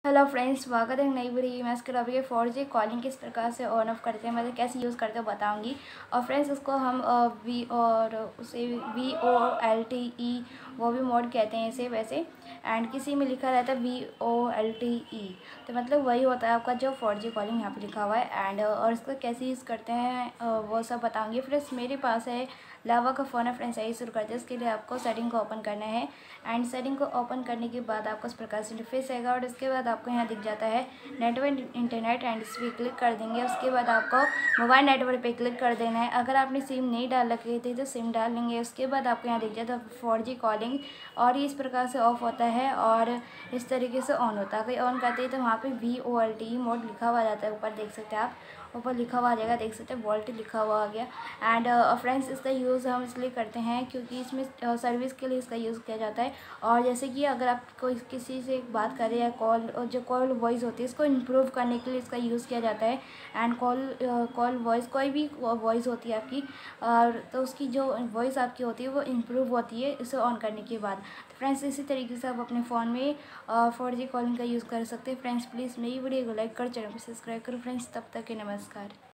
Hello friends, स्वागत है एक नई वीडियो में। इसके अलावा 4G कॉलिंग किस प्रकार से ऑन ऑफ करते हैं, मतलब कैसे यूज़ करते हैं बताऊंगी। और फ्रेंड्स उसको हम वी और उसे VOLTE वो भी मोड कहते हैं इसे वैसे। एंड किसी में लिखा रहता है VOLTE, तो मतलब वही होता है आपका जो 4G कॉलिंग यहाँ पे लिखा हुआ है। एंड और इसको कैसे यूज़ करते हैं वो सब बताऊँगी। फ्रेंड्स मेरे पास है लावा का फ़ोन है। फ्रेंड्स यही शुरू करते हैं। इसके लिए आपको सेटिंग को ओपन करना है। एंड सेटिंग को ओपन करने के बाद आपको इस प्रकार से इंटरफेस आएगा। और इसके बाद आपको यहाँ दिख जाता है नेटवर्क इंटरनेट, एंड इस पर क्लिक कर देंगे। उसके बाद आपको मोबाइल नेटवर्क पे क्लिक कर देना है। अगर आपने सिम नहीं डाल रखी थी तो सिम डाल लेंगे। उसके बाद आपको यहाँ दिख जाता है 4G कॉलिंग, और ये इस प्रकार से ऑफ होता है और इस तरीके से ऑन होता है। अगर ऑन करते हैं तो वहाँ पे VOLTE मोड लिखा हुआ जाता है। ऊपर देख सकते हैं आप, ऊपर लिखा हुआ आ जाएगा, देख सकते हैं वोल्ट लिखा हुआ आ गया। एंड फ्रेंड्स इसका यूज़ हम इसलिए करते हैं क्योंकि इसमें सर्विस के लिए इसका यूज़ किया जाता है। और जैसे कि अगर आप कोई किसी से बात कर रहे हैं, कॉल जो कॉल वॉइस होती है इसको इम्प्रूव करने के लिए इसका यूज़ किया जाता है। एंड कॉल वॉइस, कोई भी वॉइस होती है आपकी, और तो उसकी जो वॉइस आपकी होती है वो इम्प्रूव होती है इसे ऑन करने के बाद। तो फ्रेंड्स इसी तरीके से आप अपने फ़ोन में 4G कॉलिंग का यूज़ कर सकते हैं। फ्रेंड्स प्लीज़ मेरी वीडियो को लाइक करो, चैनल को सब्सक्राइब करो। फ्रेंड्स तब तक के नमस्कार।